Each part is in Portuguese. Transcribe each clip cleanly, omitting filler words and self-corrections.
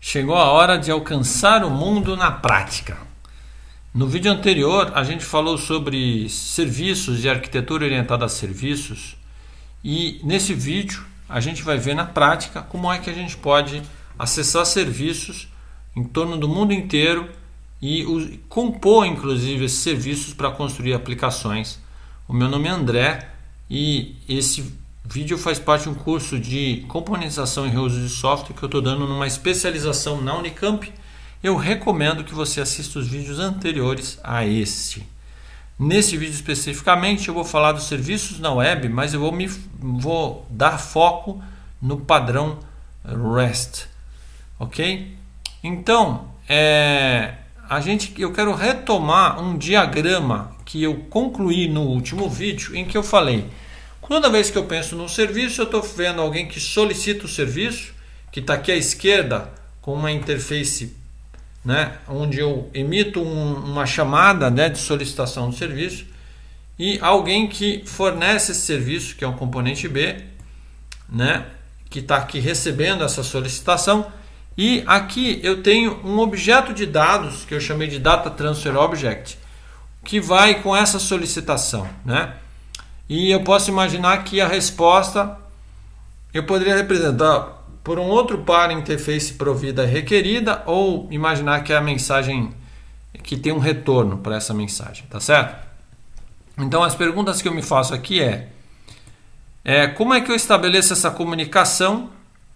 Chegou a hora de alcançar o mundo na prática. No vídeo anterior, a gente falou sobre serviços e arquitetura orientada a serviços. E nesse vídeo, a gente vai ver na prática como é que a gente pode acessar serviços em torno do mundo inteiro e compor, inclusive, esses serviços para construir aplicações. O meu nome é André e esse vídeo faz parte de um curso de componentização e reuso de software que eu estou dando numa especialização na Unicamp. Eu recomendo que você assista os vídeos anteriores a este. Nesse vídeo especificamente eu vou falar dos serviços na web, mas eu vou dar foco no padrão REST, ok? Então, eu quero retomar um diagrama que eu concluí no último vídeo, em que eu falei: toda vez que eu penso num serviço, eu estou vendo alguém que solicita o serviço, que está aqui à esquerda com uma interface, onde eu emito uma chamada, de solicitação do serviço, e alguém que fornece esse serviço, que é um componente B, que está aqui recebendo essa solicitação. E aqui eu tenho um objeto de dados que eu chamei de Data Transfer Object, que vai com essa solicitação, E eu posso imaginar que a resposta eu poderia representar por um outro par interface provida requerida, ou imaginar que é a mensagem que tem um retorno para essa mensagem, tá certo? Então as perguntas que eu me faço aqui como é que eu estabeleço essa comunicação,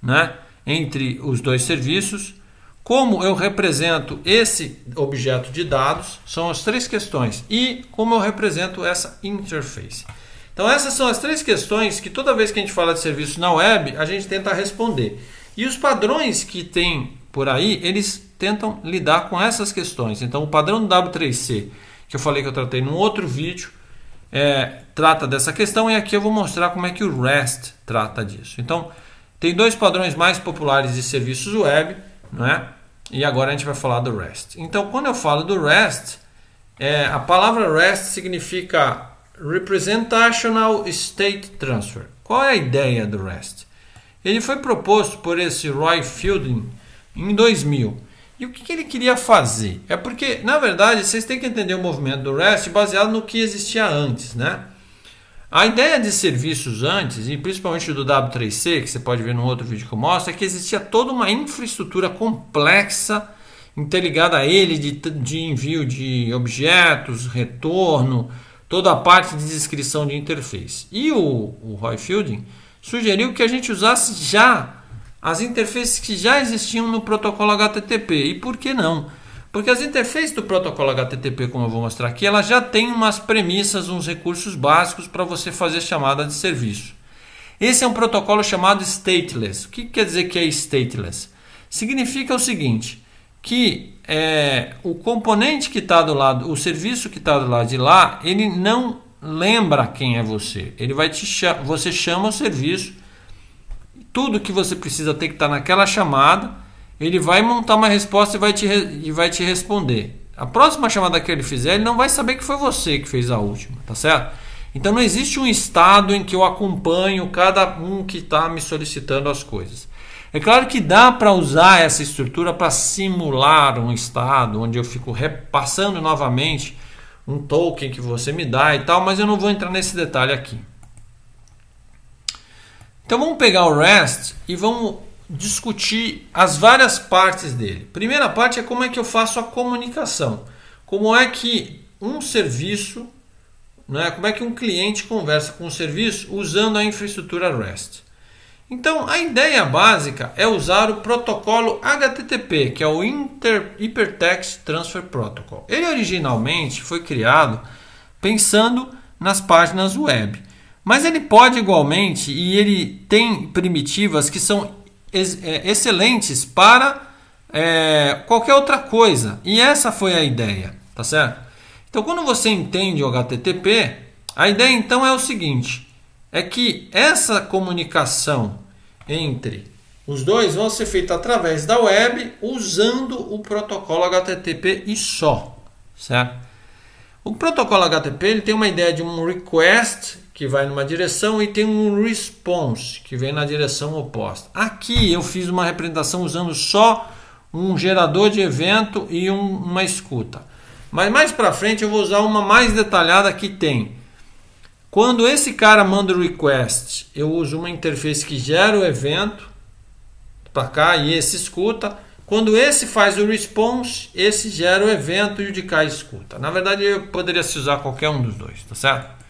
entre os dois serviços? Como eu represento esse objeto de dados? São as três questões. E como eu represento essa interface? Então essas são as três questões que toda vez que a gente fala de serviço na web, a gente tenta responder. E os padrões que tem por aí, eles tentam lidar com essas questões. Então o padrão do W3C, que eu falei que eu tratei num outro vídeo, trata dessa questão, e aqui eu vou mostrar como é que o REST trata disso. Então tem dois padrões mais populares de serviços web, E agora a gente vai falar do REST. Então quando eu falo do REST, a palavra REST significa Representational State Transfer. Qual é a ideia do REST? Ele foi proposto por esse Roy Fielding em 2000. E o que ele queria fazer? É porque, na verdade, vocês têm que entender o movimento do REST baseado no que existia antes, A ideia de serviços antes, e principalmente do W3C, que você pode ver no outro vídeo que eu mostro, é que existia toda uma infraestrutura complexa interligada a ele de envio de objetos, retorno, toda a parte de descrição de interface. E o Roy Fielding sugeriu que a gente usasse já as interfaces que já existiam no protocolo HTTP. E por que não? Porque as interfaces do protocolo HTTP, como eu vou mostrar aqui, elas já têm umas premissas, uns recursos básicos para você fazer chamada de serviço. Esse é um protocolo chamado stateless. O que quer dizer que é stateless? Significa o seguinte, que o componente que está do lado, o serviço que está do lado de lá, ele não lembra quem é você. Ele vai você chama o serviço, tudo que você precisa ter que estar naquela chamada, ele vai montar uma resposta e vai te responder. A próxima chamada que ele fizer, ele não vai saber que foi você que fez a última, tá certo? Então não existe um estado em que eu acompanho cada um que está me solicitando as coisas. É claro que dá para usar essa estrutura para simular um estado, onde eu fico repassando novamente um token que você me dá e tal, mas eu não vou entrar nesse detalhe aqui. Então vamos pegar o REST e vamos discutir as várias partes dele. Primeira parte é como é que eu faço a comunicação. Como é que um serviço, como é que um cliente conversa com o serviço usando a infraestrutura REST. Então a ideia básica é usar o protocolo HTTP, que é o Hypertext Transfer Protocol. Ele originalmente foi criado pensando nas páginas web, mas ele pode igualmente, e ele tem primitivas que são excelentes para qualquer outra coisa, e essa foi a ideia, tá certo? Então quando você entende o HTTP, a ideia então é o seguinte, é que essa comunicação entre os dois vão ser feita através da web, usando o protocolo HTTP e só, certo? O protocolo HTTP ele tem uma ideia de um request que vai numa direção e tem um response que vem na direção oposta. Aqui eu fiz uma representação usando só um gerador de evento e uma escuta. Mas mais para frente eu vou usar uma mais detalhada que tem. Quando esse cara manda o request, eu uso uma interface que gera o evento para cá e esse escuta. Quando esse faz o response, esse gera o evento e o de cá escuta. Na verdade, eu poderia se usar qualquer um dos dois, tá certo?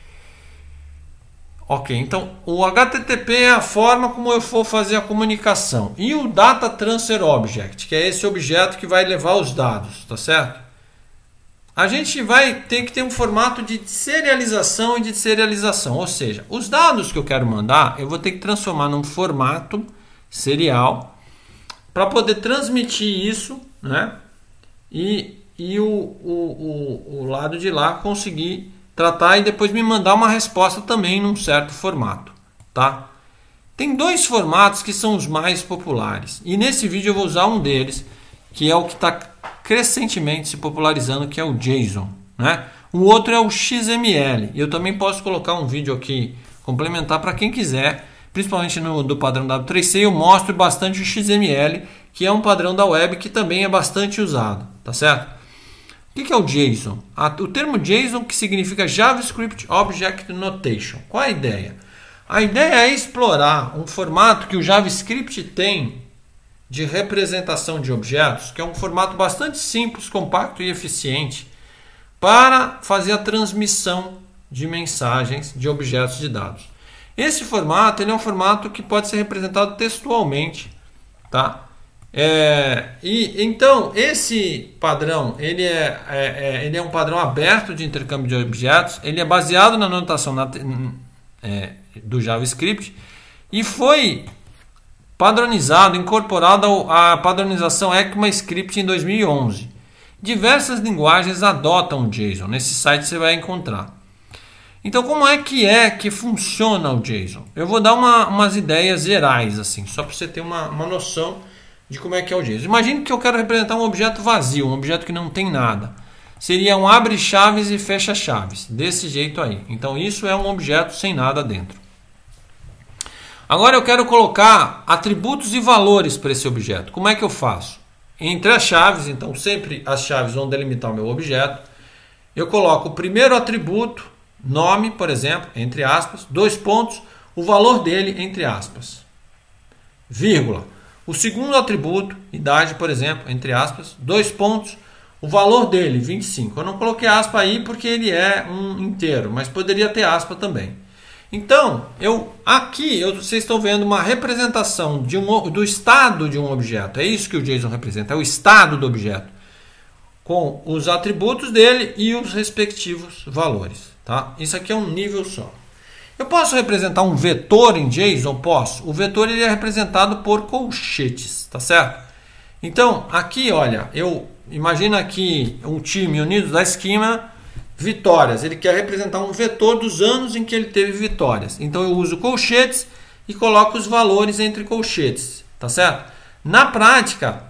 Ok, então o HTTP é a forma como eu for fazer a comunicação. E o Data Transfer Object, que é esse objeto que vai levar os dados, tá certo? A gente vai ter que ter um formato de serialização e de serialização. Ou seja, os dados que eu quero mandar, eu vou ter que transformar num formato serial para poder transmitir isso, né? E o lado de lá conseguir tratar e depois me mandar uma resposta também num certo formato, tá? Tem dois formatos que são os mais populares e nesse vídeo eu vou usar um deles, que é o que está crescentemente se popularizando, que é o JSON, né? O outro é o XML. Eu também posso colocar um vídeo aqui complementar para quem quiser, principalmente do padrão W3C, eu mostro bastante o XML, que é um padrão da web que também é bastante usado, tá certo? O que é o JSON? O termo JSON, que significa JavaScript Object Notation. Qual a ideia? A ideia é explorar um formato que o JavaScript tem de representação de objetos, que é um formato bastante simples, compacto e eficiente para fazer a transmissão de mensagens de objetos de dados. Esse formato ele é um formato que pode ser representado textualmente, tá? Então esse padrão ele é um padrão aberto de intercâmbio de objetos, ele é baseado na notação do JavaScript e foi padronizado, incorporado à padronização ECMAScript em 2011. Diversas linguagens adotam o JSON, nesse site você vai encontrar. Então como é que funciona o JSON? Eu vou dar umas ideias gerais, assim, só para você ter uma noção de como é que é o JSON. Imagine que eu quero representar um objeto vazio, um objeto que não tem nada. Seria um abre chaves e fecha chaves, desse jeito aí. Então isso é um objeto sem nada dentro. Agora eu quero colocar atributos e valores para esse objeto. Como é que eu faço? Entre as chaves, então sempre as chaves vão delimitar o meu objeto. Eu coloco o primeiro atributo, nome, por exemplo, entre aspas, 2 pontos, o valor dele, entre aspas, vírgula. O segundo atributo, idade, por exemplo, entre aspas, 2 pontos, o valor dele, 25. Eu não coloquei aspa aí porque ele é um inteiro, mas poderia ter aspa também. Então, vocês estão vendo uma representação do estado de um objeto. É isso que o JSON representa, é o estado do objeto, com os atributos dele e os respectivos valores. Tá? Isso aqui é um nível só. Eu posso representar um vetor em JSON? Posso. O vetor ele é representado por colchetes, tá certo? Então, aqui, olha, imagina aqui um time unido da esquema vitórias. Ele quer representar um vetor dos anos em que ele teve vitórias. Então, eu uso colchetes e coloco os valores entre colchetes, tá certo? Na prática,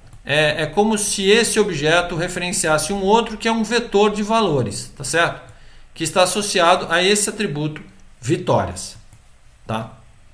é como se esse objeto referenciasse um outro que é um vetor de valores, tá certo? Que está associado a esse atributo vitórias, tá?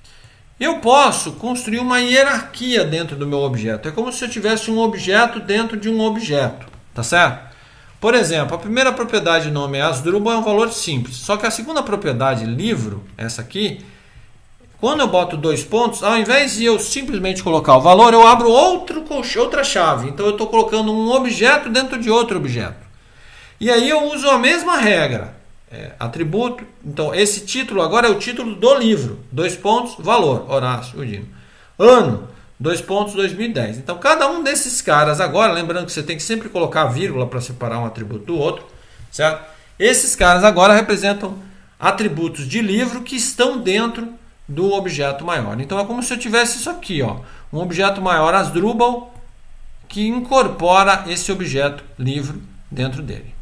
Eu posso construir uma hierarquia dentro do meu objeto. É como se eu tivesse um objeto dentro de um objeto, tá certo? Por exemplo, a primeira propriedade nome é Asdrubal, é um valor simples. Só que a segunda propriedade livro, essa aqui, quando eu boto 2 pontos, ao invés de eu simplesmente colocar o valor, eu abro outra chave. Então eu estou colocando um objeto dentro de outro objeto. E aí eu uso a mesma regra. Atributo, então esse título agora é o título do livro, 2 pontos, valor, Horácio Udino, ano, 2 pontos, 2010. Então cada um desses caras agora, lembrando que você tem que sempre colocar a vírgula para separar um atributo do outro, certo? Esses caras agora representam atributos de livro que estão dentro do objeto maior. Então é como se eu tivesse isso aqui, ó, um objeto maior Asdrubal que incorpora esse objeto livro dentro dele.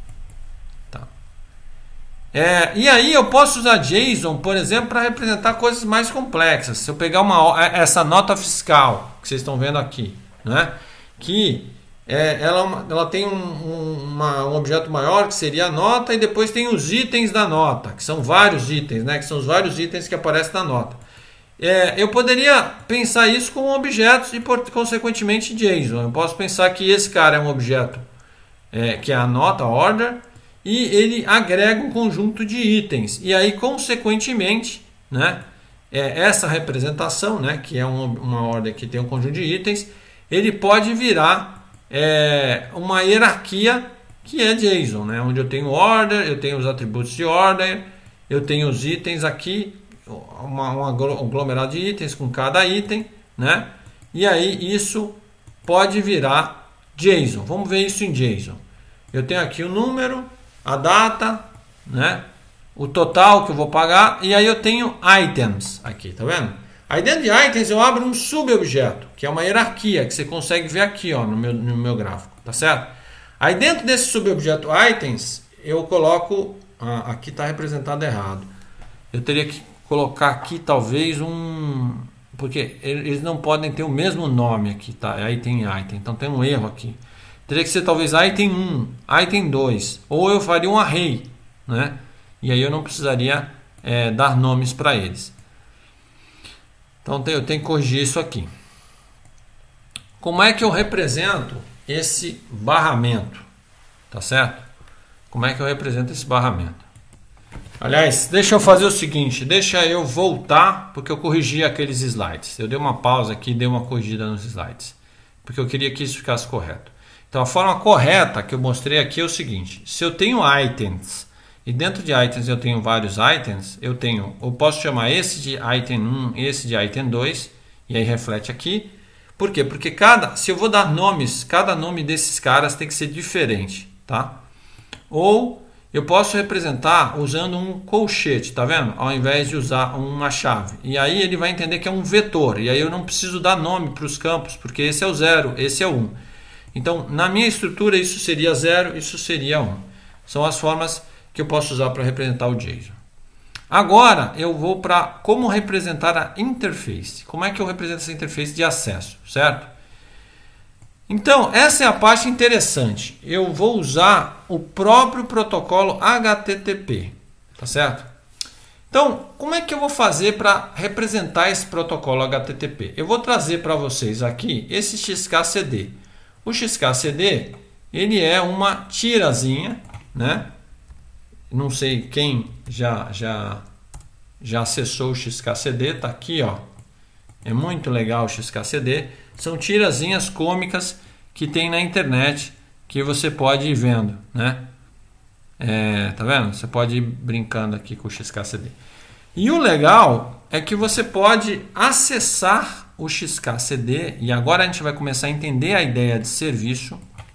E aí eu posso usar JSON, por exemplo, para representar coisas mais complexas. Se eu pegar essa nota fiscal que vocês estão vendo aqui, né? Que ela tem um objeto maior que seria a nota, e depois tem os itens da nota, que são vários itens, né? Que são os vários itens que aparecem na nota. eu poderia pensar isso com objetos e, consequentemente, JSON. Eu posso pensar que esse cara é um objeto que é a nota, order, e ele agrega um conjunto de itens. E aí, consequentemente, né, essa representação, né, que é uma ordem que tem um conjunto de itens, ele pode virar uma hierarquia que é JSON, né, onde eu tenho order, eu tenho os atributos de order, eu tenho os itens aqui, um aglomerado de itens com cada item, né? E aí isso pode virar JSON. Vamos ver isso em JSON. Eu tenho aqui o número, a data, né? O total que eu vou pagar, e aí eu tenho items aqui, tá vendo? Aí dentro de items eu abro um subobjeto, que é uma hierarquia, que você consegue ver aqui, ó, no meu gráfico, tá certo? Aí dentro desse subobjeto items, eu coloco, aqui está representado errado. Eu teria que colocar aqui talvez porque eles não podem ter o mesmo nome aqui, tá? Aí tem item, então tem um erro aqui. Teria que ser talvez item 1, item 2, ou eu faria um array, né? E aí eu não precisaria dar nomes para eles. Então eu tenho que corrigir isso aqui. Como é que eu represento esse barramento? Tá certo? Como é que eu represento esse barramento? Aliás, deixa eu fazer o seguinte, deixa eu voltar, porque eu corrigi aqueles slides. Eu dei uma pausa aqui e dei uma corrigida nos slides, porque eu queria que isso ficasse correto. Então a forma correta que eu mostrei aqui é o seguinte: se eu tenho itens, e dentro de itens eu tenho vários itens, eu posso chamar esse de item 1, esse de item 2, e aí reflete aqui. Por quê? Porque se eu vou dar nomes, cada nome desses caras tem que ser diferente, tá? Ou eu posso representar usando um colchete, tá vendo? Ao invés de usar uma chave. E aí ele vai entender que é um vetor. E aí eu não preciso dar nome para os campos, porque esse é o 0, esse é o 1. Então, na minha estrutura, isso seria 0, isso seria 1. São as formas que eu posso usar para representar o JSON. Agora, eu vou para como representar a interface. Como é que eu represento essa interface de acesso, certo? Então, essa é a parte interessante. Eu vou usar o próprio protocolo HTTP, tá certo? Então, como é que eu vou fazer para representar esse protocolo HTTP? Eu vou trazer para vocês aqui esse XKCD. O XKCD, ele é uma tirazinha, né? Não sei quem já acessou o XKCD, tá aqui, ó. É muito legal o XKCD. São tirazinhas cômicas que tem na internet que você pode ir vendo, né? Tá vendo? Você pode ir brincando aqui com o XKCD. E o legal é que você pode acessar o XKCD, e agora a gente vai começar a entender a ideia de serviço.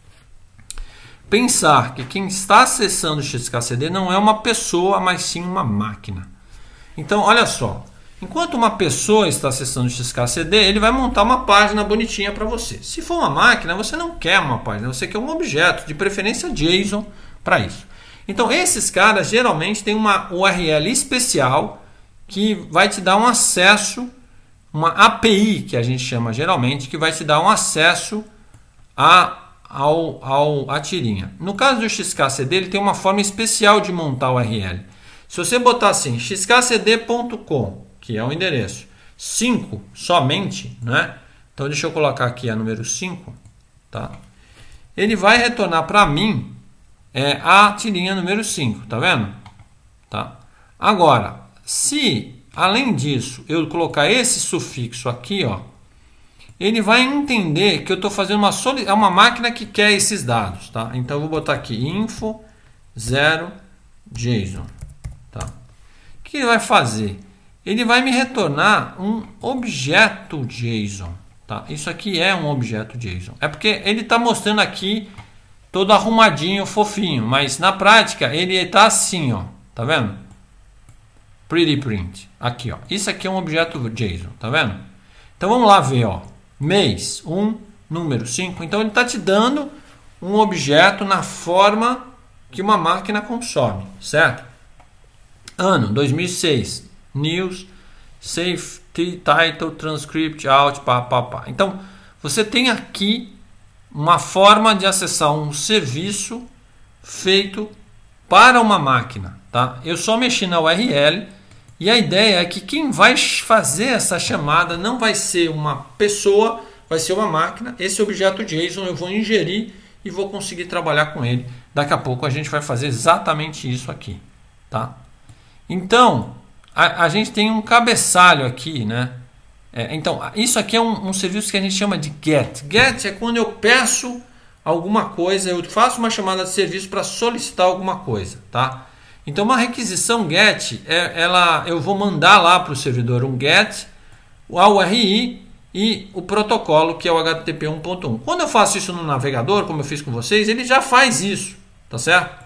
Pensar que quem está acessando o XKCD não é uma pessoa, mas sim uma máquina. Então, olha só. Enquanto uma pessoa está acessando o XKCD, ele vai montar uma página bonitinha para você. Se for uma máquina, você não quer uma página, você quer um objeto, de preferência JSON, para isso. Então, esses caras geralmente têm uma URL especial que vai te dar um acesso, uma API, que a gente chama geralmente, que vai te dar um acesso à tirinha. No caso do XKCD, ele tem uma forma especial de montar o URL. Se você botar assim, xkcd.com, que é o endereço 5 somente, né? Então deixa eu colocar aqui a número 5, tá? Ele vai retornar para mim a tirinha número 5, tá vendo? Tá? Agora, se além disso eu colocar esse sufixo aqui, ó, ele vai entender que eu estou fazendo uma máquina que quer esses dados, tá? Então eu vou botar aqui info 0 JSON, tá? O que ele vai fazer? Ele vai me retornar um objeto JSON, tá? Isso aqui é um objeto JSON. É porque ele está mostrando aqui todo arrumadinho, fofinho, mas na prática ele está assim, ó, tá vendo? Pretty print, aqui, ó. Isso aqui é um objeto JSON, tá vendo? Então vamos lá ver, ó. Mês 1, número 5. Então ele está te dando um objeto na forma que uma máquina consome, certo? Ano 2006. News, safety, title, transcript, out, pá. Então, você tem aqui uma forma de acessar um serviço feito para uma máquina, tá? Eu só mexi na URL E a ideia é que quem vai fazer essa chamada não vai ser uma pessoa, vai ser uma máquina. Esse objeto JSON eu vou ingerir e vou conseguir trabalhar com ele. Daqui a pouco a gente vai fazer exatamente isso aqui, tá? Então, a gente tem um cabeçalho aqui, né? Então, isso aqui é um serviço que a gente chama de GET. GET é quando eu peço alguma coisa, eu faço uma chamada de serviço para solicitar alguma coisa, tá? Então, uma requisição GET, eu vou mandar lá para o servidor um GET, a URI e o protocolo, que é o HTTP 1.1. Quando eu faço isso no navegador, como eu fiz com vocês, ele já faz isso, tá certo?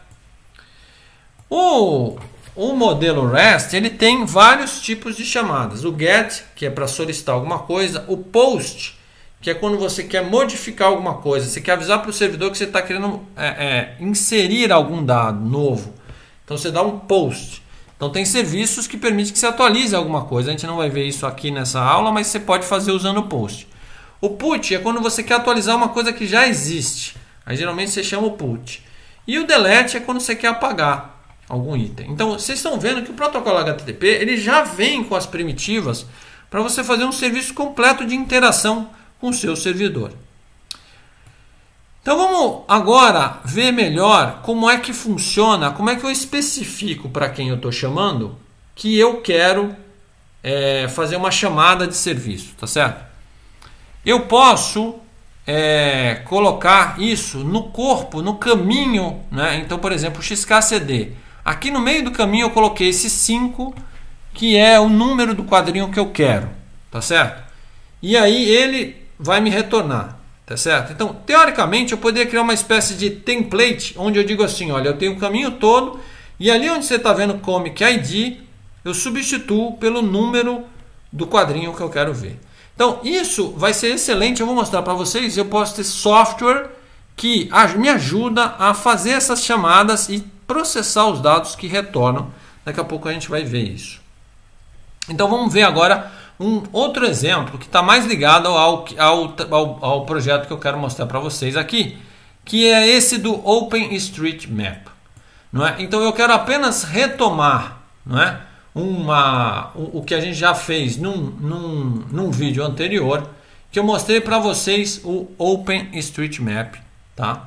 O modelo REST ele tem vários tipos de chamadas. O GET, que é para solicitar alguma coisa. O POST, que é quando você quer modificar alguma coisa. Você quer avisar para o servidor que você está querendo inserir algum dado novo. Então você dá um POST. Então tem serviços que permitem que você atualize alguma coisa. A gente não vai ver isso aqui nessa aula, mas você pode fazer usando o POST. O PUT é quando você quer atualizar uma coisa que já existe. Aí geralmente você chama o PUT. E o DELETE é quando você quer apagar algum item. Então vocês estão vendo que o protocolo HTTP ele já vem com as primitivas para você fazer um serviço completo de interação com o seu servidor. Então vamos agora ver melhor como é que funciona, como é que eu especifico para quem eu estou chamando que eu quero fazer uma chamada de serviço, tá certo? Eu posso colocar isso no corpo, no caminho, né? Então, por exemplo, o XKCD. Aqui no meio do caminho eu coloquei esse 5, que é o número do quadrinho que eu quero, tá certo? E aí ele vai me retornar, tá certo? Então, teoricamente, eu poderia criar uma espécie de template, onde eu digo assim, olha, eu tenho o caminho todo, e ali onde você está vendo Comic ID, eu substituo pelo número do quadrinho que eu quero ver. Então, isso vai ser excelente, eu vou mostrar para vocês, eu posso ter software que me ajuda a fazer essas chamadas e processar os dados que retornam. Daqui a pouco a gente vai ver isso. Então vamos ver agora um outro exemplo que está mais ligado ao projeto que eu quero mostrar para vocês aqui, que é esse do OpenStreetMap. Não é? Então eu quero apenas retomar, não é? O que a gente já fez num vídeo anterior, que eu mostrei para vocês o OpenStreetMap, tá?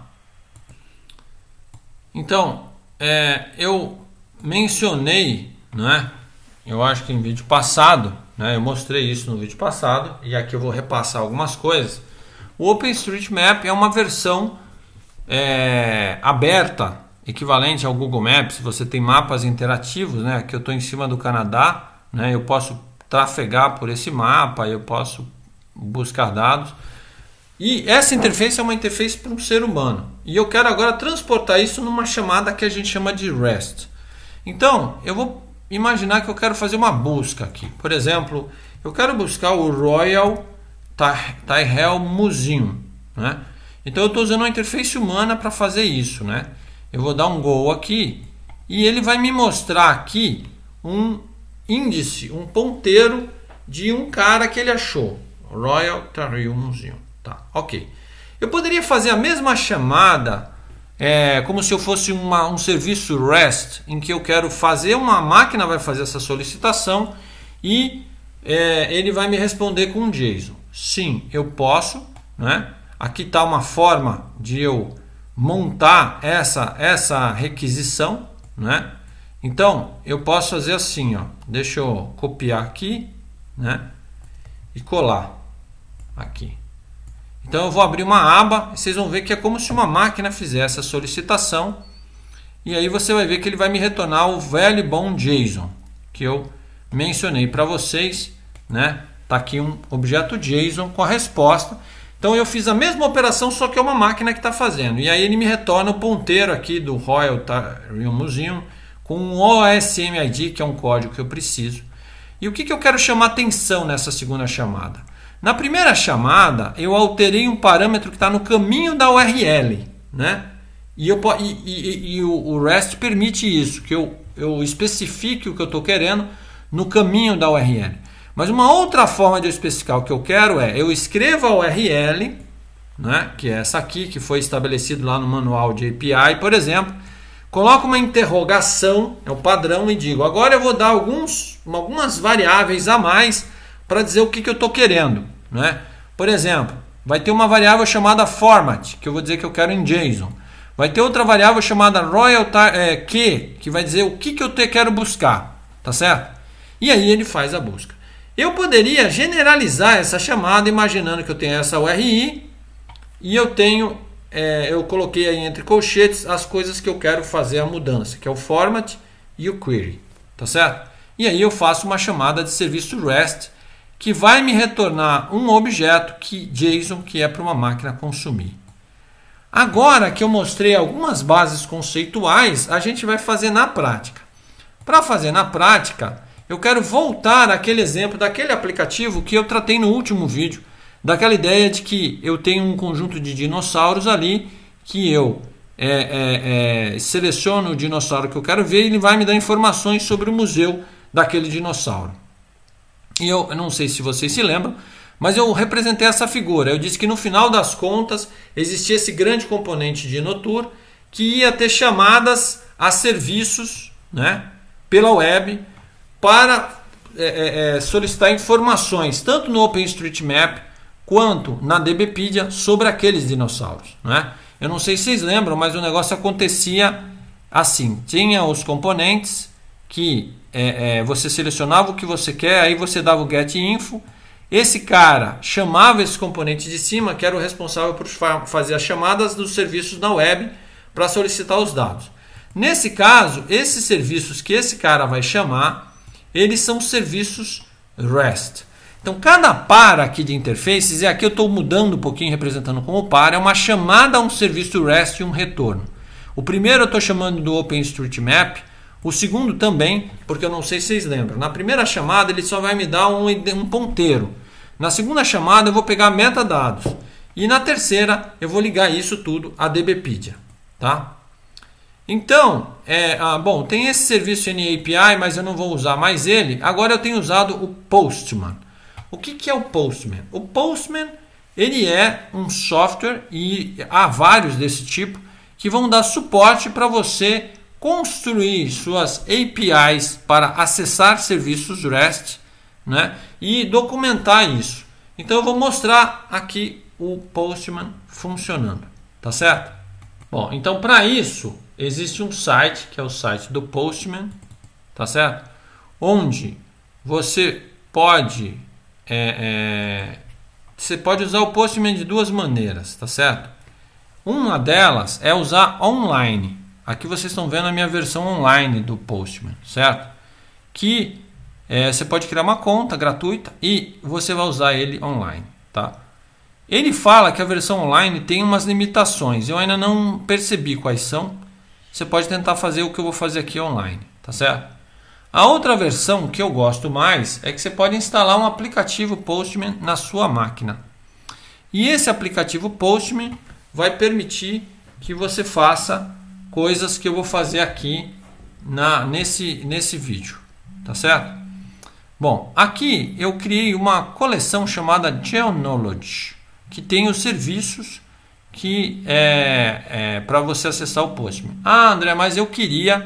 Então, eu mencionei, não é? Eu acho que em vídeo passado, né, eu mostrei isso no vídeo passado, e aqui eu vou repassar algumas coisas. O OpenStreetMap é uma versão aberta, equivalente ao Google Maps. Você tem mapas interativos, né? Aqui eu estou em cima do Canadá, né? Eu posso trafegar por esse mapa, eu posso buscar dados. E essa interface é uma interface para um ser humano. E eu quero agora transportar isso numa chamada que a gente chama de REST. Então, eu vou imaginar que eu quero fazer uma busca aqui. Por exemplo, eu quero buscar o Royal Tyrrell Museum, né? Então eu estou usando uma interface humana para fazer isso, né? Eu vou dar um go aqui e ele vai me mostrar aqui um índice, um ponteiro de um cara que ele achou. Royal Tyrrell Museum. Tá, ok. Eu poderia fazer a mesma chamada como se eu fosse um serviço REST, em que eu quero fazer, uma máquina vai fazer essa solicitação e ele vai me responder com um JSON. Sim, eu posso, né? Aqui está uma forma de eu montar essa requisição, né? Então eu posso fazer assim, ó. Deixa eu copiar aqui, né? E colar aqui. Então eu vou abrir uma aba e vocês vão ver que é como se uma máquina fizesse a solicitação. E aí você vai ver que ele vai me retornar o velho e bom JSON que eu mencionei para vocês, né? Tá aqui um objeto JSON com a resposta. Então eu fiz a mesma operação, só que é uma máquina que está fazendo. E aí ele me retorna o ponteiro aqui do Royal Tyrrell Museum com um OSMID, que é um código que eu preciso. E o que eu quero chamar atenção nessa segunda chamada? Na primeira chamada, eu alterei um parâmetro que está no caminho da URL, né? E o REST permite isso, que eu especifique o que eu estou querendo no caminho da URL. Mas uma outra forma de eu especificar o que eu quero eu escrevo a URL, né? Que é essa aqui, que foi estabelecido lá no manual de API, por exemplo. Coloco uma interrogação, é o padrão, e digo, agora eu vou dar alguns algumas variáveis a mais para dizer o que eu estou querendo, né? Por exemplo, vai ter uma variável chamada format, que eu vou dizer que eu quero em JSON. Vai ter outra variável chamada key, que vai dizer o que eu quero buscar, tá certo? E aí ele faz a busca. Eu poderia generalizar essa chamada imaginando que eu tenho essa URI e eu tenho, eu coloquei aí entre colchetes as coisas que eu quero fazer a mudança, que é o format e o query, tá certo? E aí eu faço uma chamada de serviço REST que vai me retornar um objeto JSON que é para uma máquina consumir. Agora que eu mostrei algumas bases conceituais, a gente vai fazer na prática. Para fazer na prática, eu quero voltar àquele exemplo daquele aplicativo que eu tratei no último vídeo, daquela ideia de que eu tenho um conjunto de dinossauros ali, que eu seleciono o dinossauro que eu quero ver e ele vai me dar informações sobre o museu daquele dinossauro. E eu não sei se vocês se lembram, mas eu representei essa figura. Eu disse que no final das contas existia esse grande componente de Notur que ia ter chamadas a serviços, né, pela web para solicitar informações tanto no OpenStreetMap quanto na DBpedia sobre aqueles dinossauros, né? Eu não sei se vocês lembram, mas o negócio acontecia assim. Tinha os componentes que você selecionava o que você quer, aí você dava o getInfo. Esse cara chamava esse componente de cima, que era o responsável por fazer as chamadas dos serviços na web para solicitar os dados. Nesse caso, esses serviços que esse cara vai chamar, eles são serviços REST. Então, cada par aqui de interfaces, e aqui eu estou mudando um pouquinho, representando como par, é uma chamada a um serviço REST e um retorno. O primeiro eu estou chamando do OpenStreetMap, o segundo também, porque eu não sei se vocês lembram. Na primeira chamada ele só vai me dar um ponteiro. Na segunda chamada eu vou pegar metadados. E na terceira eu vou ligar isso tudo à DBpedia. Tá? Então, bom, tem esse serviço NAPI, mas eu não vou usar mais ele. Agora eu tenho usado o Postman. O que é o Postman? O Postman ele é um software, e há vários desse tipo, que vão dar suporte para você construir suas APIs para acessar serviços REST, né, e documentar isso. Então eu vou mostrar aqui o Postman funcionando, tá certo? Bom, então para isso existe um site, que é o site do Postman, tá certo? Onde você pode usar o Postman de duas maneiras, tá certo? Uma delas é usar online. Aqui vocês estão vendo a minha versão online do Postman, certo? Que você pode criar uma conta gratuita e você vai usar ele online, tá? Ele fala que a versão online tem umas limitações. Eu ainda não percebi quais são. Você pode tentar fazer o que eu vou fazer aqui online, tá certo? A outra versão que eu gosto mais é que você pode instalar um aplicativo Postman na sua máquina. E esse aplicativo Postman vai permitir que você faça coisas que eu vou fazer aqui nesse vídeo, tá certo? Bom, aqui eu criei uma coleção chamada GeoKnowledge, que tem os serviços que para você acessar o Postman. Ah, André, mas eu queria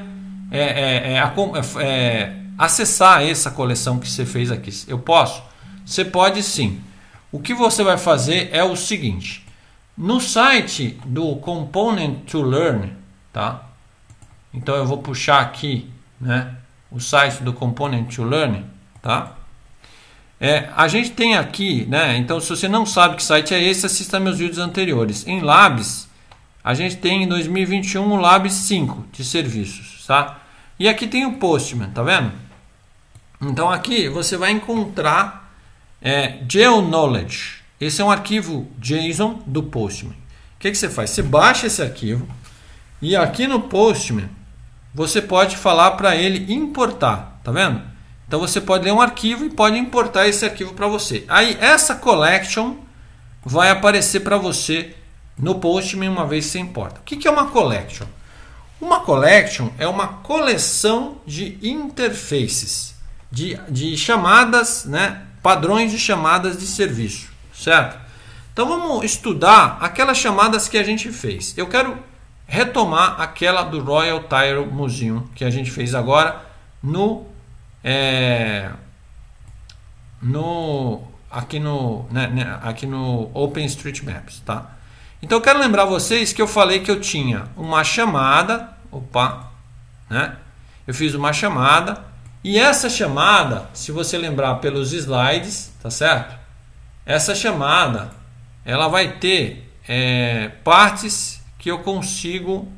acessar essa coleção que você fez aqui. Eu posso? Você pode sim. O que você vai fazer é o seguinte: no site do Component to Learn, tá? Então eu vou puxar aqui, né, o site do Component to Learn, tá? A gente tem aqui, né? Então, se você não sabe que site é esse, assista meus vídeos anteriores. Em Labs, a gente tem em 2021 o Labs 5 de serviços, tá? E aqui tem o Postman, tá vendo? Então aqui você vai encontrar GeoKnowledge. Esse é um arquivo JSON do Postman. O que você faz? Você baixa esse arquivo e aqui no Postman você pode falar para ele importar, tá vendo? Então você pode ler um arquivo e pode importar esse arquivo para você. Aí essa collection vai aparecer para você no Postman uma vez que você importa. O que é uma collection? Uma collection é uma coleção de interfaces, de chamadas, né, padrões de chamadas de serviço, certo? Então vamos estudar aquelas chamadas que a gente fez. Eu quero retomar aquela do Royal Tire Museum que a gente fez agora no aqui no OpenStreetMaps, tá? Então eu quero lembrar vocês que eu falei que eu tinha uma chamada, né? Eu fiz uma chamada e essa chamada, se você lembrar pelos slides, tá certo? Essa chamada, ela vai ter partes que eu consigo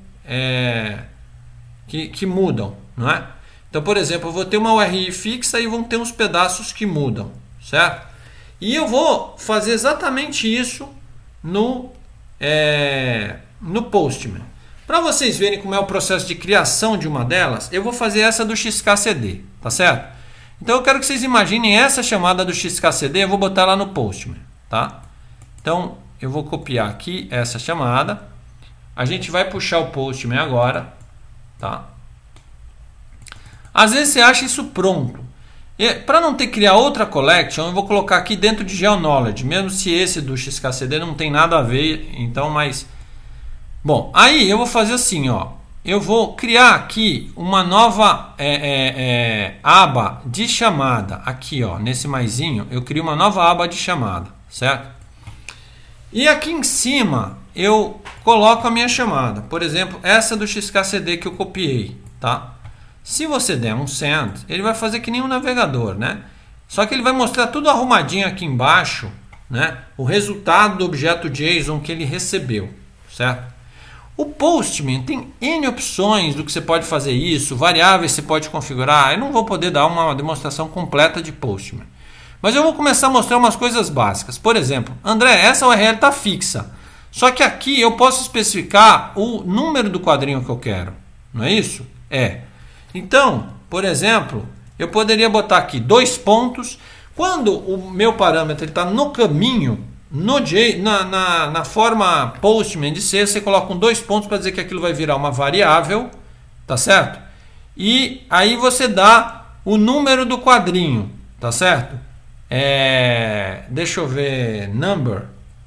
que mudam, não é? Então, por exemplo, eu vou ter uma URI fixa e vão ter uns pedaços que mudam, certo? E eu vou fazer exatamente isso no Postman. Para vocês verem como é o processo de criação de uma delas, eu vou fazer essa do XKCD, tá certo? Então eu quero que vocês imaginem essa chamada do XKCD, eu vou botar lá no Postman, tá? Então eu vou copiar aqui essa chamada, a gente vai puxar o Postman agora, tá? Às vezes você acha isso pronto. Para não ter que criar outra collection, eu vou colocar aqui dentro de GeoKnowledge, mesmo se esse do XKCD não tem nada a ver, então, mas... Bom, aí eu vou fazer assim, ó. Eu vou criar aqui uma nova aba de chamada. Aqui, ó, nesse maisinho, eu crio uma nova aba de chamada, certo? E aqui em cima, eu coloco a minha chamada. Por exemplo, essa do XKCD que eu copiei, tá? Se você der um send, ele vai fazer que nem um navegador, né? Só que ele vai mostrar tudo arrumadinho aqui embaixo, né? O resultado do objeto JSON que ele recebeu, certo? O Postman tem N opções do que você pode fazer isso, variáveis você pode configurar. Eu não vou poder dar uma demonstração completa de Postman. Mas eu vou começar a mostrar umas coisas básicas. Por exemplo, André, essa URL está fixa. Só que aqui eu posso especificar o número do quadrinho que eu quero. Não é isso? Então, por exemplo, eu poderia botar aqui 2 pontos. Quando o meu parâmetro está no caminho, na forma Postman de ser, você coloca 2 pontos para dizer que aquilo vai virar uma variável, tá certo? E aí você dá o número do quadrinho, tá certo? Deixa eu ver, number.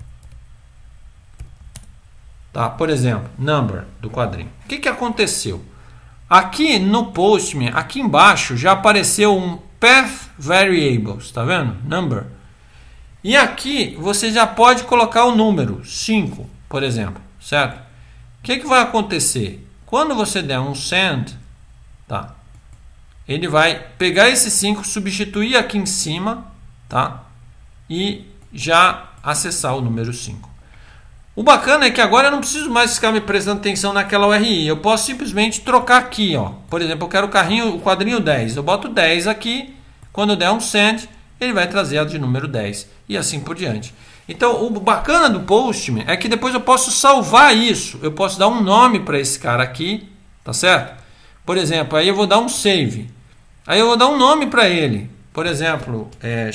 Tá, por exemplo, number do quadrinho. O que aconteceu? Aqui no Postman, aqui embaixo, já apareceu um Path Variables, tá vendo? Number. E aqui você já pode colocar o número 5, por exemplo, certo? O que vai acontecer? Quando você der um send, tá? Ele vai pegar esse 5, substituir aqui em cima, tá? E já acessar o número 5. O bacana é que agora eu não preciso mais ficar me prestando atenção naquela URI. Eu posso simplesmente trocar aqui, ó. Por exemplo, eu quero o quadrinho 10. Eu boto 10 aqui. Quando eu der um send, ele vai trazer a de número 10. E assim por diante. Então, o bacana do Postman é que depois eu posso salvar isso. Eu posso dar um nome para esse cara aqui. Tá certo? Por exemplo, aí eu vou dar um save. Aí eu vou dar um nome para ele. Por exemplo,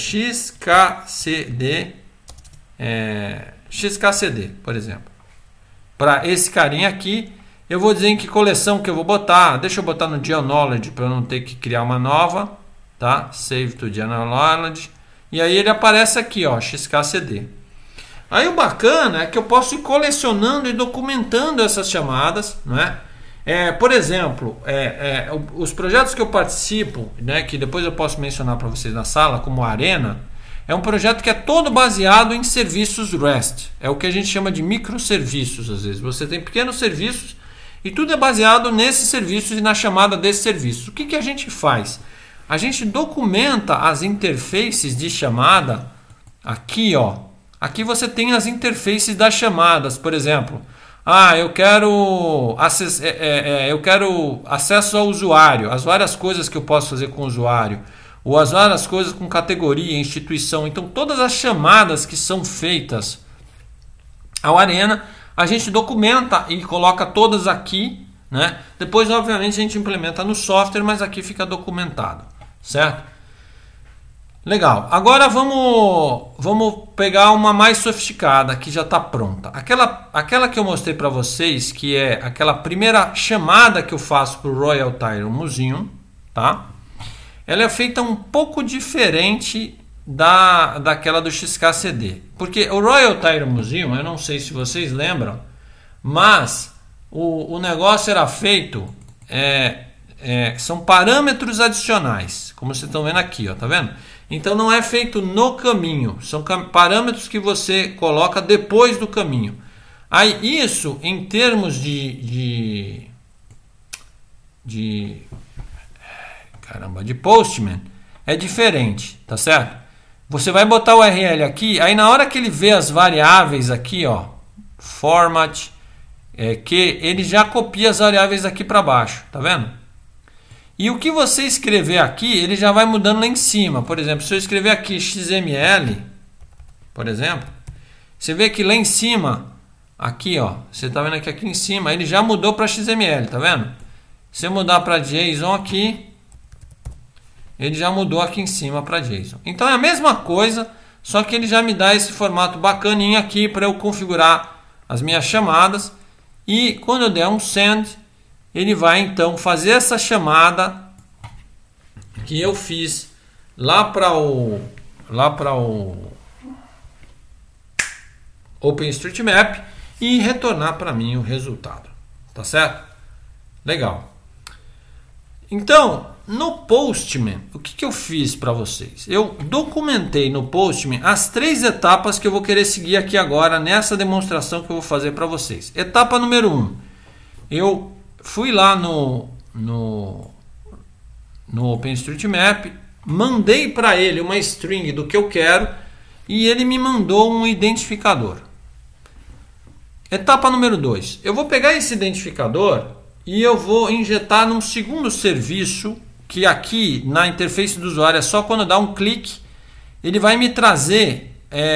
XKCD... XKCD, por exemplo. Para esse carinha aqui, eu vou dizer em que coleção que eu vou botar. Deixa eu botar no GeoKnowledge para eu não ter que criar uma nova, tá? Save to GeoKnowledge. E aí ele aparece aqui, ó, XKCD. Aí o bacana é que eu posso ir colecionando e documentando essas chamadas, não é? Por exemplo, os projetos que eu participo, né, que depois eu posso mencionar para vocês na sala, como a Arena, é um projeto que é todo baseado em serviços REST. É o que a gente chama de microserviços, às vezes. Você tem pequenos serviços e tudo é baseado nesses serviços e na chamada desses serviços. O que a gente faz? A gente documenta as interfaces de chamada aqui, ó. Aqui você tem as interfaces das chamadas, por exemplo. Eu quero acesso ao usuário, as várias coisas que eu posso fazer com o usuário. Ou as várias coisas com categoria, instituição. Então, todas as chamadas que são feitas ao Arena, a gente documenta e coloca todas aqui, né? Depois, obviamente, a gente implementa no software, mas aqui fica documentado, certo? Legal. Agora vamos pegar uma mais sofisticada, que já está pronta. Aquela que eu mostrei para vocês, que é aquela primeira chamada que eu faço para o Royal Tyrone Museum, tá? Ela é feita um pouco diferente daquela do XKCD. Porque o Royal Tyrone Museum, eu não sei se vocês lembram, mas o negócio era feito são parâmetros adicionais, como vocês estão vendo aqui, ó, tá vendo? Então não é feito no caminho, são parâmetros que você coloca depois do caminho. Aí isso, em termos de Postman, é diferente, tá certo? Você vai botar o URL aqui, aí na hora que ele vê as variáveis aqui, ó, format, que ele já copia as variáveis aqui para baixo, tá vendo? E o que você escrever aqui, ele já vai mudando lá em cima. Por exemplo, se eu escrever aqui XML, por exemplo, você vê que lá em cima, aqui, ó, você tá vendo aqui em cima, ele já mudou para XML, tá vendo? Se eu mudar para JSON aqui, ele já mudou aqui em cima para JSON. Então é a mesma coisa, só que ele já me dá esse formato bacaninho aqui para eu configurar as minhas chamadas. E quando eu der um send, ele vai então fazer essa chamada que eu fiz lá para o OpenStreetMap e retornar para mim o resultado. Tá certo? Legal. Então, no Postman, o que eu fiz para vocês? Eu documentei no Postman as 3 etapas que eu vou querer seguir aqui agora nessa demonstração que eu vou fazer para vocês. Etapa número 1. Eu fui lá no OpenStreetMap, mandei para ele uma string do que eu quero e ele me mandou um identificador. Etapa número 2. Eu vou pegar esse identificador e eu vou injetar num segundo serviço que aqui na interface do usuário é só quando dá um clique, ele vai me trazer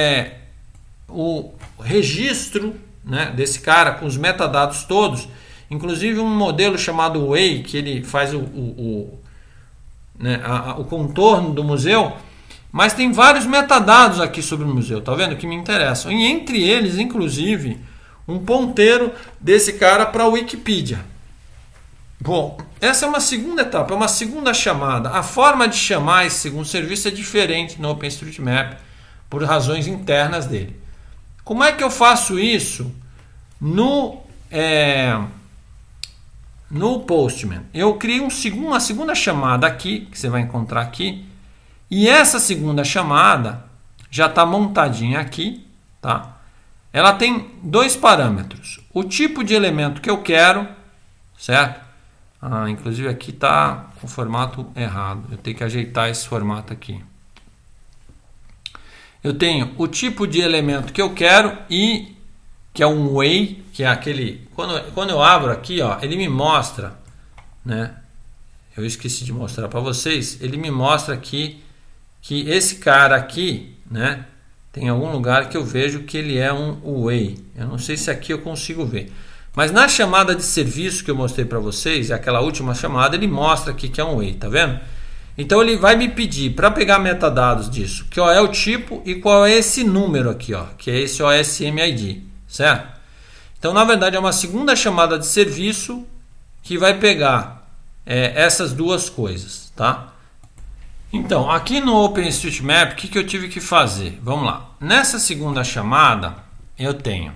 o registro, né, desse cara com os metadados todos, inclusive um modelo chamado Way, que ele faz o contorno do museu, mas tem vários metadados aqui sobre o museu, tá vendo? Que me interessam. E entre eles, inclusive, um ponteiro desse cara para a Wikipedia. Bom, essa é uma segunda etapa, é uma segunda chamada. A forma de chamar esse segundo serviço é diferente no OpenStreetMap, por razões internas dele. Como é que eu faço isso no Postman? Eu criei uma segunda chamada aqui, que você vai encontrar aqui, e essa segunda chamada já está montadinha aqui, tá? Ela tem 2 parâmetros. O tipo de elemento que eu quero, certo? Inclusive aqui está com o formato errado. Eu tenho que ajeitar esse formato aqui. Eu tenho o tipo de elemento que eu quero e que é um way, que é aquele... Quando eu abro aqui, ó, ele me mostra, né? Eu esqueci de mostrar para vocês. Ele me mostra aqui que esse cara aqui, né? Tem algum lugar que eu vejo que ele é um way. Eu não sei se aqui eu consigo ver. Mas na chamada de serviço que eu mostrei para vocês, aquela última chamada, ele mostra aqui que é um way, tá vendo? Então ele vai me pedir para pegar metadados disso, qual é o tipo e qual é esse número aqui, ó, que é esse OSM-ID, certo? Então na verdade é uma segunda chamada de serviço que vai pegar essas duas coisas, tá? Então aqui no OpenStreetMap, o que eu tive que fazer? Vamos lá. Nessa segunda chamada eu tenho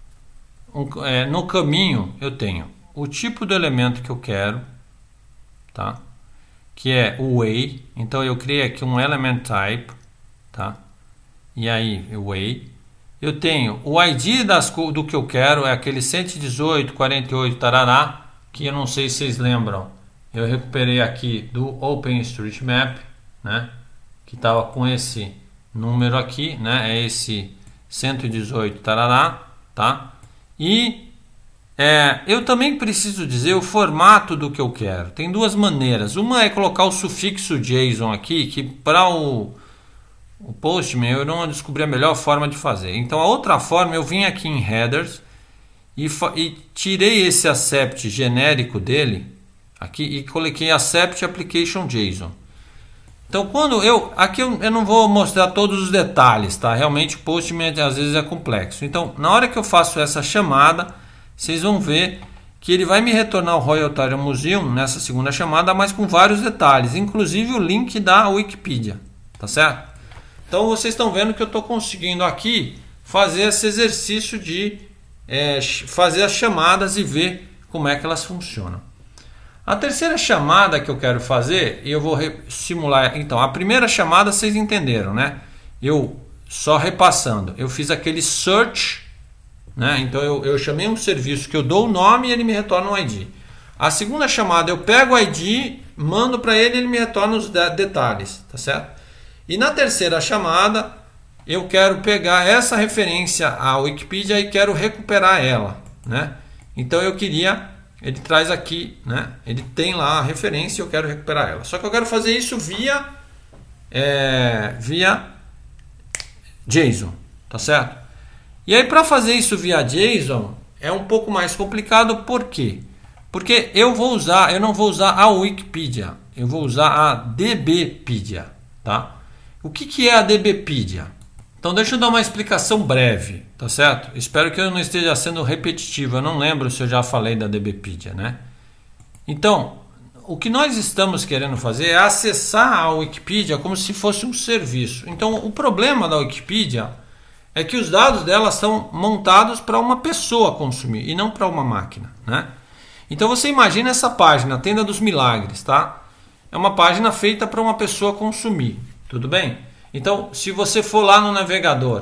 no caminho eu tenho o tipo do elemento que eu quero, tá? Que é o way. Então eu criei aqui um element type, tá? E aí o way. Eu tenho o ID do que eu quero, é aquele 118, 48, tarará, que eu não sei se vocês lembram. Eu recuperei aqui do OpenStreetMap, né? Que estava com esse número aqui, né? É esse 118, tarará, tá? E eu também preciso dizer o formato do que eu quero. Tem 2 maneiras. Uma é colocar o sufixo JSON aqui, que para o Postman eu não descobri a melhor forma de fazer. Então a outra forma, eu vim aqui em headers e tirei esse accept genérico dele aqui e coloquei accept application JSON. Então quando aqui eu não vou mostrar todos os detalhes, tá? Realmente o Postman às vezes é complexo. Então na hora que eu faço essa chamada, vocês vão ver que ele vai me retornar o Royal Ontario Museum nessa segunda chamada, mas com vários detalhes, inclusive o link da Wikipedia, tá certo? Então vocês estão vendo que eu estou conseguindo aqui fazer esse exercício de fazer as chamadas e ver como é que elas funcionam. A terceira chamada que eu quero fazer, eu vou simular. Então, a primeira chamada vocês entenderam, né? Eu só repassando, eu fiz aquele search, né? Então eu chamei um serviço que eu dou o nome e ele me retorna um ID. A segunda chamada, eu pego o ID, mando para ele e ele me retorna os detalhes, tá certo? E na terceira chamada, eu quero pegar essa referência à Wikipedia e quero recuperar ela, né? Então eu queria, ele traz aqui, né? Ele tem lá a referência e eu quero recuperar ela. Só que eu quero fazer isso via JSON, tá certo? E aí para fazer isso via JSON é um pouco mais complicado, por quê? Porque eu não vou usar a Wikipedia, eu vou usar a DBpedia, tá? O que é a DBpedia? Então deixa eu dar uma explicação breve, tá certo? Espero que eu não esteja sendo repetitivo, eu não lembro se eu já falei da DBpedia, né? Então, o que nós estamos querendo fazer é acessar a Wikipedia como se fosse um serviço. Então, o problema da Wikipedia é que os dados dela são montados para uma pessoa consumir e não para uma máquina, né? Então você imagina essa página, Tenda dos Milagres, tá? É uma página feita para uma pessoa consumir, tudo bem? Então, se você for lá no navegador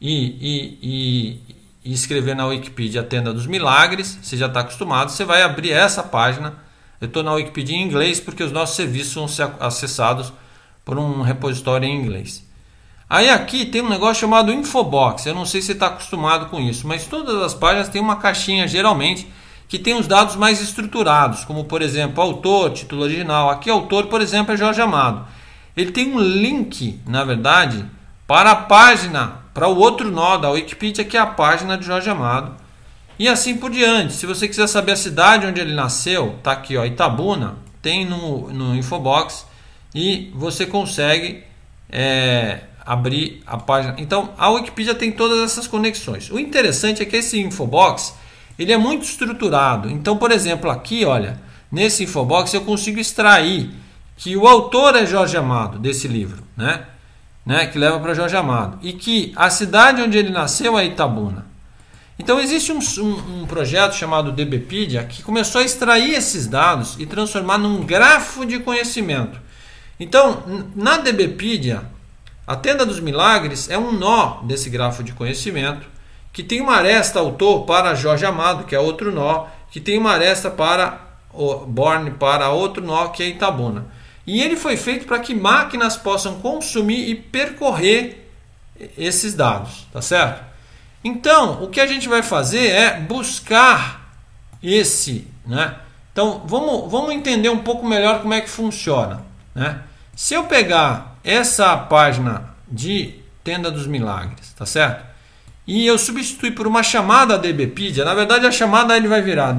e escrever na Wikipedia Tenda dos Milagres, você já está acostumado, você vai abrir essa página. Eu estou na Wikipedia em inglês porque os nossos serviços vão ser acessados por um repositório em inglês. Aí aqui tem um negócio chamado Infobox. Eu não sei se você está acostumado com isso, mas todas as páginas têm uma caixinha, geralmente, que tem os dados mais estruturados, como por exemplo, autor, título original. Aqui autor, por exemplo, é Jorge Amado. Ele tem um link, na verdade, para a página, para o outro nó da Wikipedia, que é a página de Jorge Amado. E assim por diante. Se você quiser saber a cidade onde ele nasceu, tá aqui, ó, Itabuna, tem no Infobox e você consegue abrir a página. Então a Wikipedia tem todas essas conexões. O interessante é que esse Infobox ele é muito estruturado. Então, por exemplo, aqui, olha, nesse Infobox eu consigo extrair que o autor é Jorge Amado desse livro, né? Que leva para Jorge Amado, e que a cidade onde ele nasceu é Itabuna. Então existe um projeto chamado DBpedia que começou a extrair esses dados e transformar num grafo de conhecimento. Então, na DBpedia, a Tenda dos Milagres é um nó desse grafo de conhecimento, que tem uma aresta autor para Jorge Amado, que é outro nó, que tem uma aresta para Borne, para outro nó, que é Itabuna. E ele foi feito para que máquinas possam consumir e percorrer esses dados, tá certo? Então, o que a gente vai fazer é buscar esse, né? Então, vamos entender um pouco melhor como é que funciona, né? Se eu pegar essa página de Tenda dos Milagres, tá certo? E eu substituir por uma chamada DBpedia, na verdade a chamada ele vai virar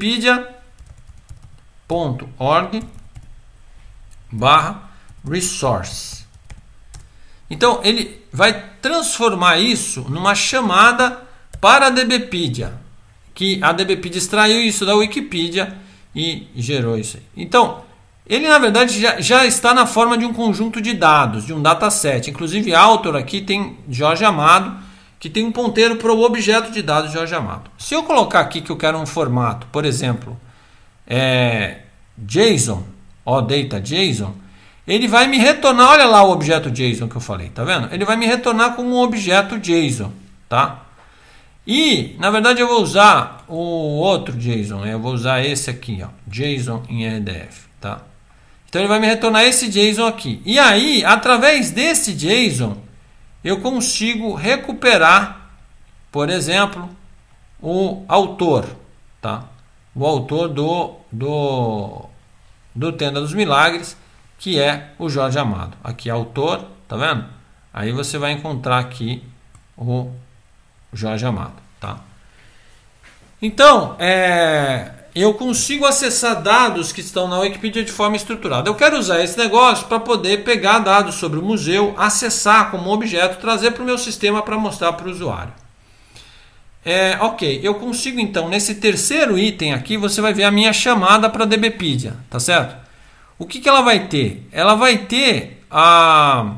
dbpedia.org/resource. Então ele vai transformar isso numa chamada para a DBpedia, que a DBpedia extraiu isso da Wikipedia e gerou isso aí. Então ele na verdade já está na forma de um conjunto de dados, de um dataset. Inclusive author aqui tem Jorge Amado, que tem um ponteiro para o objeto de dados de Jorge Amado. Se eu colocar aqui que eu quero um formato, por exemplo, JSON, data JSON, ele vai me retornar, olha lá o objeto JSON que eu falei, tá vendo? Ele vai me retornar como um objeto JSON, tá? E, na verdade, eu vou usar o outro JSON, eu vou usar esse aqui, ó, JSON em EDF, tá? Então ele vai me retornar esse JSON aqui. E aí, através desse JSON, eu consigo recuperar, por exemplo, o autor, tá? O autor do Tenda dos Milagres, que é o Jorge Amado. Aqui autor, tá vendo? Aí você vai encontrar aqui o Jorge Amado, tá? Então, eu consigo acessar dados que estão na Wikipedia de forma estruturada. Eu quero usar esse negócio para poder pegar dados sobre o museu, acessar como objeto, trazer para o meu sistema para mostrar para o usuário. Ok, eu consigo então, nesse terceiro item aqui, você vai ver a minha chamada para a DBpedia, tá certo? O que ela vai ter? Ela vai ter a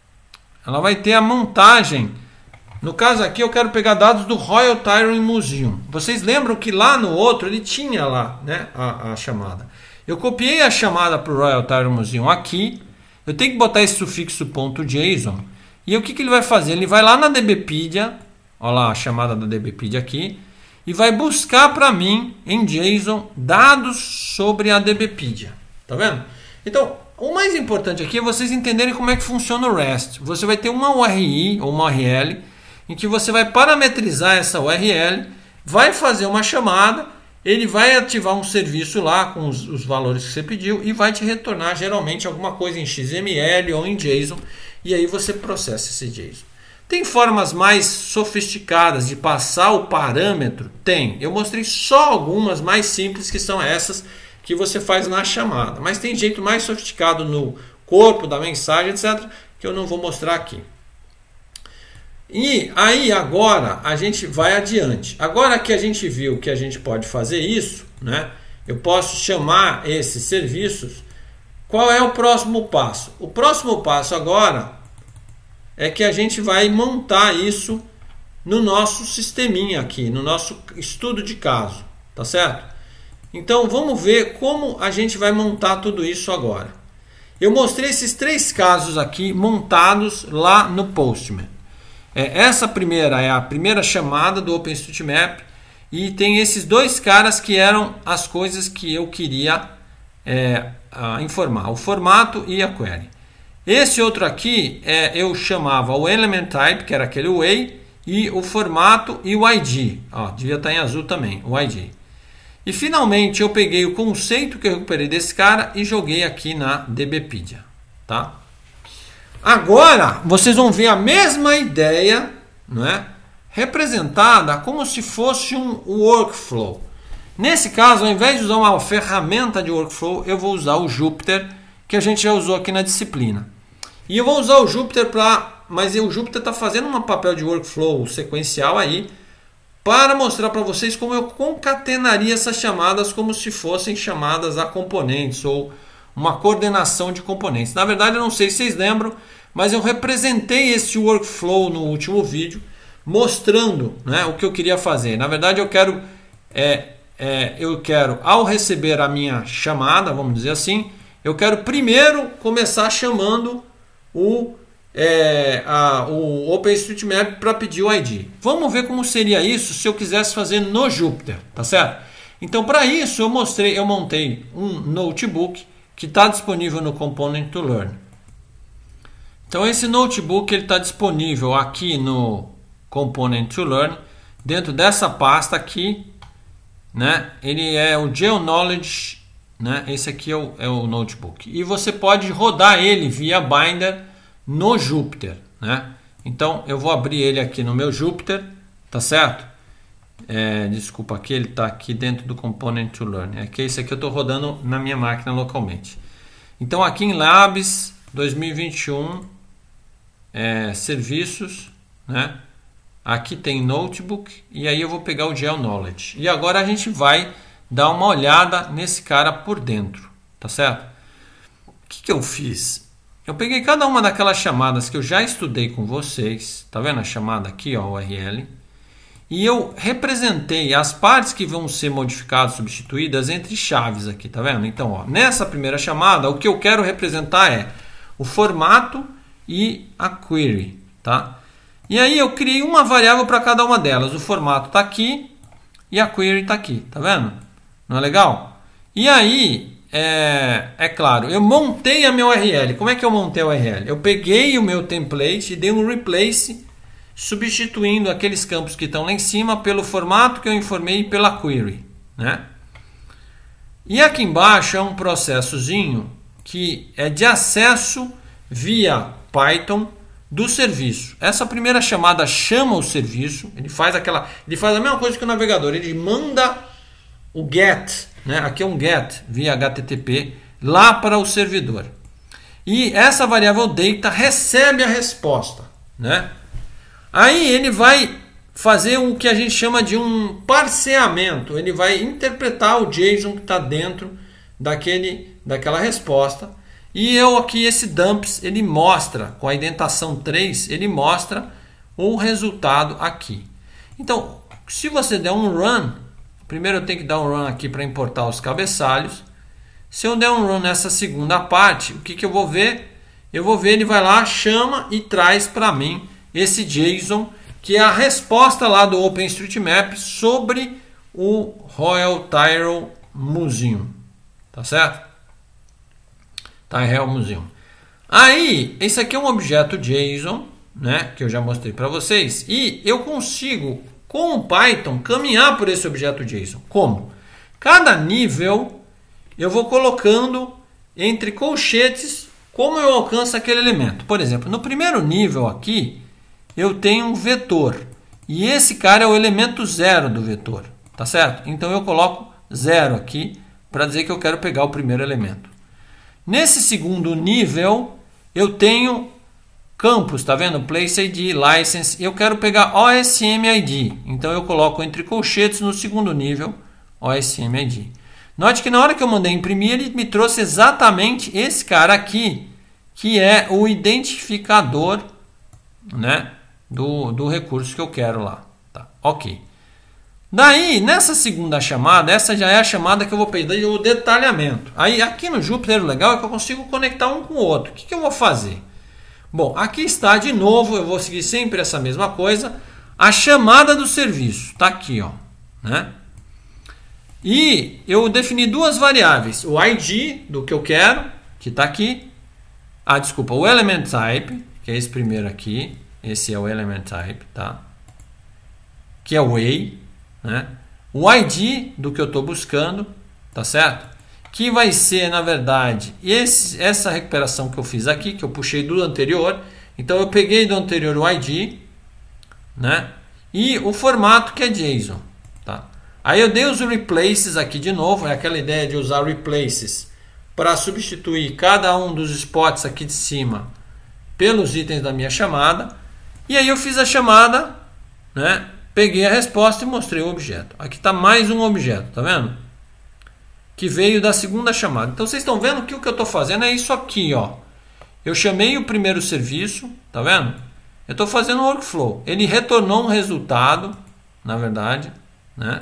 montagem. No caso aqui eu quero pegar dados do Royal Tyrrell Museum. Vocês lembram que lá no outro ele tinha lá, né, a chamada. Eu copiei a chamada para o Royal Tire Museum aqui. Eu tenho que botar esse sufixo .json. E o que ele vai fazer? Ele vai lá na DBpedia, olha lá a chamada da DBpedia aqui, e vai buscar para mim em JSON dados sobre a DBpedia. Tá vendo? Então, o mais importante aqui é vocês entenderem como é que funciona o REST. Você vai ter uma URI ou uma URL em que você vai parametrizar essa URL, vai fazer uma chamada, ele vai ativar um serviço lá com os valores que você pediu e vai te retornar geralmente alguma coisa em XML ou em JSON, e aí você processa esse JSON. Tem formas mais sofisticadas de passar o parâmetro? Tem. Eu mostrei só algumas mais simples, que são essas que você faz na chamada. Mas tem jeito mais sofisticado no corpo da mensagem, etc., que eu não vou mostrar aqui. E aí agora a gente vai adiante. Agora que a gente viu que a gente pode fazer isso, né? Eu posso chamar esses serviços. Qual é o próximo passo? O próximo passo agora é que a gente vai montar isso no nosso sisteminha aqui, no nosso estudo de caso, tá certo? Então vamos ver como a gente vai montar tudo isso agora. Eu mostrei esses 3 casos aqui montados lá no Postman. Essa primeira é a primeira chamada do OpenStreetMap e tem esses 2 caras que eram as coisas que eu queria informar, o formato e a query. Esse outro aqui eu chamava o element type, que era aquele way, e o formato e o ID. Ó, devia estar em azul também, o ID. E finalmente eu peguei o conceito que eu recuperei desse cara e joguei aqui na DBpedia. Tá? Agora vocês vão ver a mesma ideia, não é? Representada como se fosse um workflow. Nesse caso, ao invés de usar uma ferramenta de workflow, eu vou usar o Jupyter, que a gente já usou aqui na disciplina. E eu vou usar o Jupyter mas o Jupyter está fazendo um papel de workflow sequencial aí, para mostrar para vocês como eu concatenaria essas chamadas como se fossem chamadas a componentes ou uma coordenação de componentes. Na verdade, eu não sei se vocês lembram, mas eu representei esse workflow no último vídeo, mostrando, né, o que eu queria fazer. Na verdade, eu quero, ao receber a minha chamada, vamos dizer assim, eu quero primeiro começar chamando o OpenStreetMap para pedir o ID. Vamos ver como seria isso se eu quisesse fazer no Jupyter, tá certo? Então, para isso eu montei um notebook que está disponível no Component to Learn. Então, esse notebook ele está disponível aqui no Component to Learn, dentro dessa pasta aqui, né? Ele é o GeoKnowledge, né? Esse aqui é o notebook. E você pode rodar ele via Binder no Jupyter, né? Então eu vou abrir ele aqui no meu Jupyter, tá certo? Desculpa, aqui ele está aqui dentro do Component to Learn. Esse aqui eu estou rodando na minha máquina localmente. Então aqui em Labs 2021 serviços, né? Aqui tem notebook e aí eu vou pegar o GeoKnowledge. E agora a gente vai dar uma olhada nesse cara por dentro, tá certo? O que eu fiz? Eu peguei cada uma daquelas chamadas que eu já estudei com vocês, tá vendo a chamada aqui, ó, URL, e eu representei as partes que vão ser modificadas, substituídas entre chaves aqui, tá vendo? Então, ó, nessa primeira chamada, o que eu quero representar é o formato e a query, tá? E aí eu criei uma variável para cada uma delas. O formato está aqui e a query está aqui, tá vendo? Não é legal? E aí, claro, eu montei a minha URL. Como é que eu montei a URL? Eu peguei o meu template e dei um replace, substituindo aqueles campos que estão lá em cima pelo formato que eu informei e pela query, né? E aqui embaixo é um processozinho que é de acesso via Python do serviço. Essa primeira chamada chama o serviço, ele faz a mesma coisa que o navegador, ele manda o GET, né? Aqui é um GET via HTTP lá para o servidor. E essa variável data recebe a resposta, né? Aí ele vai fazer o que a gente chama de um parseamento, ele vai interpretar o JSON que está dentro daquela resposta. E esse dumps, ele mostra, com a indentação 3, ele mostra o resultado aqui. Então, se você der um run, primeiro eu tenho que dar um run aqui para importar os cabeçalhos. Se eu der um run nessa segunda parte, o que eu vou ver? Eu vou ver, ele vai lá, chama e traz para mim esse JSON, que é a resposta lá do OpenStreetMap sobre o Royal Tyrrell Museum. Tá certo? Tyrrell Museum. Aí, esse aqui é um objeto JSON, né, que eu já mostrei para vocês, e eu consigo, com o Python, caminhar por esse objeto JSON. Como? Cada nível eu vou colocando entre colchetes como eu alcanço aquele elemento. Por exemplo, no primeiro nível aqui, eu tenho um vetor, e esse cara é o elemento 0 do vetor, tá certo? Então eu coloco 0 aqui para dizer que eu quero pegar o primeiro elemento. Nesse segundo nível, eu tenho campos, tá vendo? Place ID, License, eu quero pegar OSM ID. Então eu coloco entre colchetes no segundo nível OSM ID. Note que na hora que eu mandei imprimir, ele me trouxe exatamente esse cara aqui, que é o identificador, né, do recurso que eu quero lá. Tá, ok. Daí, nessa segunda chamada, essa já é a chamada que eu vou pedir o detalhamento. Aí, aqui no Jupyter, o legal é que eu consigo conectar um com o outro. O que eu vou fazer? Bom, aqui está de novo, eu vou seguir sempre essa mesma coisa. A chamada do serviço, está aqui, ó, né? E eu defini duas variáveis. O ID do que eu quero, que está aqui. Ah, desculpa, o element type, que é esse primeiro aqui. Esse é o element type, tá? Que é o way. Né? O ID do que eu estou buscando, tá certo? Que vai ser, na verdade, essa recuperação que eu fiz aqui, que eu puxei do anterior. Então eu peguei do anterior o ID, né? E o formato que é JSON, tá? Aí eu dei os replaces aqui de novo, é aquela ideia de usar replaces para substituir cada um dos spots aqui de cima pelos itens da minha chamada. E aí eu fiz a chamada, né? Peguei a resposta e mostrei o objeto. Aqui está mais um objeto, tá vendo? Que veio da segunda chamada. Então vocês estão vendo que o que eu estou fazendo é isso aqui, ó. Eu chamei o primeiro serviço, tá vendo? Eu estou fazendo um workflow. Ele retornou um resultado, na verdade, né?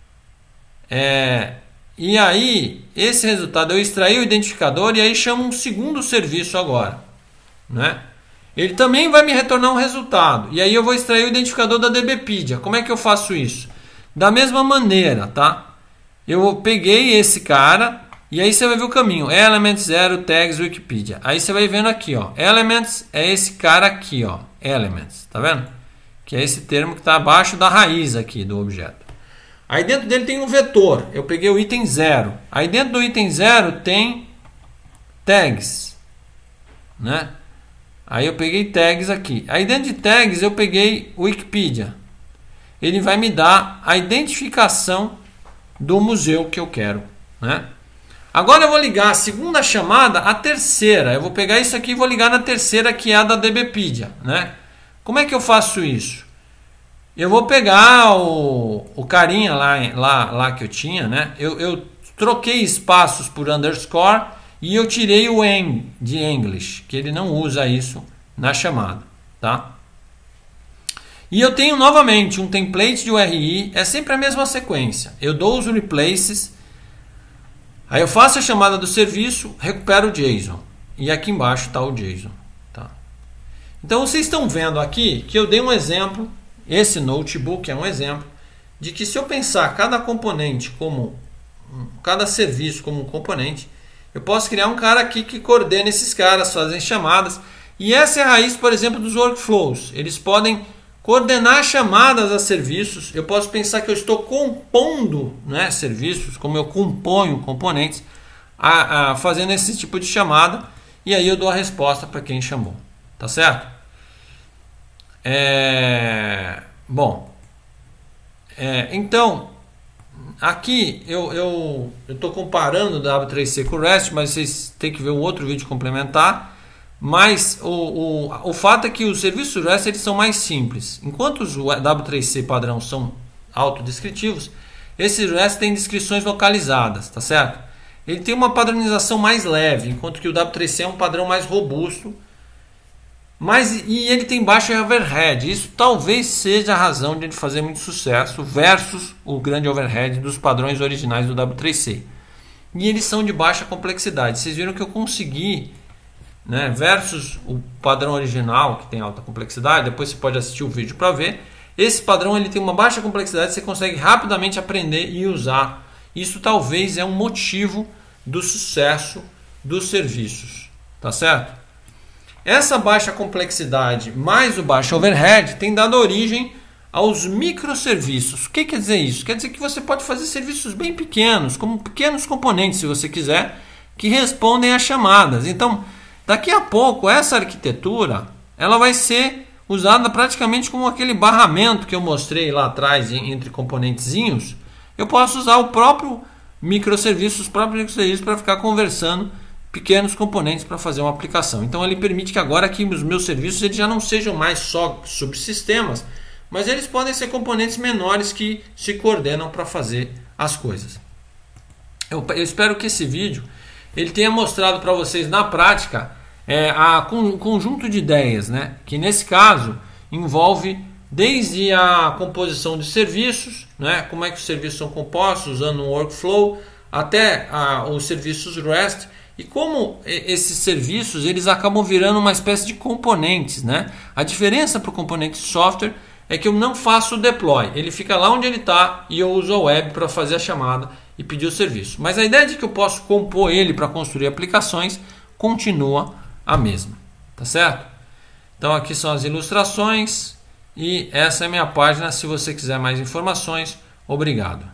E aí, esse resultado eu extraí o identificador e aí chamo um segundo serviço agora, né? Ele também vai me retornar um resultado. E aí eu vou extrair o identificador da DBpedia. Como é que eu faço isso? Da mesma maneira, tá? Eu peguei esse cara e aí você vai ver o caminho. Elements 0 tags Wikipedia. Aí você vai vendo aqui, ó. Elements é esse cara aqui, ó. Elements, tá vendo? Que é esse termo que está abaixo da raiz aqui do objeto. Aí dentro dele tem um vetor. Eu peguei o item 0. Aí dentro do item 0 tem tags, né? Aí eu peguei tags aqui. Aí dentro de tags eu peguei o Wikipedia. Ele vai me dar a identificação do museu que eu quero, né? Agora eu vou ligar a segunda chamada à terceira. Eu vou pegar isso aqui e vou ligar na terceira, que é a da DBpedia, né? Como é que eu faço isso? Eu vou pegar o carinha lá que eu tinha, né? Eu troquei espaços por underscore e eu tirei o en de English, que ele não usa isso na chamada, tá? E eu tenho novamente um template de URI, é sempre a mesma sequência. Eu dou os replaces, aí eu faço a chamada do serviço, recupero o JSON. E aqui embaixo está o JSON, tá? Então vocês estão vendo aqui que eu dei um exemplo, esse notebook é um exemplo, de que se eu pensar cada componente como, cada serviço como um componente, eu posso criar um cara aqui que coordena esses caras, fazem chamadas. E essa é a raiz, por exemplo, dos workflows. Eles podem coordenar chamadas a serviços. Eu posso pensar que eu estou compondo, né, serviços, como eu componho componentes, fazendo esse tipo de chamada. E aí eu dou a resposta para quem chamou. Tá certo? Então... Aqui eu estou comparando o W3C com o REST, mas vocês têm que ver um outro vídeo complementar. Mas o fato é que os serviços REST eles são mais simples. Enquanto os W3C padrão são autodescritivos, esses REST têm descrições localizadas, tá certo? Ele tem uma padronização mais leve, enquanto que o W3C é um padrão mais robusto. E ele tem baixo overhead. Isso talvez seja a razão de ele fazer muito sucesso versus o grande overhead dos padrões originais do W3C. e eles são de baixa complexidade. Vocês viram que eu consegui, né, versus o padrão original que tem alta complexidade. Depois você pode assistir o vídeo para ver. Esse padrão ele tem uma baixa complexidade, você consegue rapidamente aprender e usar. Isso talvez é um motivo do sucesso dos serviços, tá certo? Essa baixa complexidade mais o baixo overhead tem dado origem aos microserviços. O que quer dizer isso? Quer dizer que você pode fazer serviços bem pequenos, como pequenos componentes, se você quiser, que respondem a chamadas. Então, daqui a pouco, essa arquitetura ela vai ser usada praticamente como aquele barramento que eu mostrei lá atrás entre componentezinhos. Eu posso usar o próprio microserviço, para ficar conversando pequenos componentes para fazer uma aplicação. Então ele permite que agora aqui os meus serviços eles já não sejam mais só subsistemas, mas eles podem ser componentes menores que se coordenam para fazer as coisas. Eu espero que esse vídeo ele tenha mostrado para vocês na prática um conjunto de ideias, né? Que nesse caso envolve desde a composição de serviços, né? Como é que os serviços são compostos usando um workflow, até os serviços REST, e como esses serviços eles acabam virando uma espécie de componentes, né? A diferença para o componente de software é que eu não faço o deploy, ele fica lá onde ele está e eu uso a web para fazer a chamada e pedir o serviço. Mas a ideia de que eu posso compor ele para construir aplicações continua a mesma, tá certo? Então aqui são as ilustrações e essa é a minha página. Se você quiser mais informações, obrigado.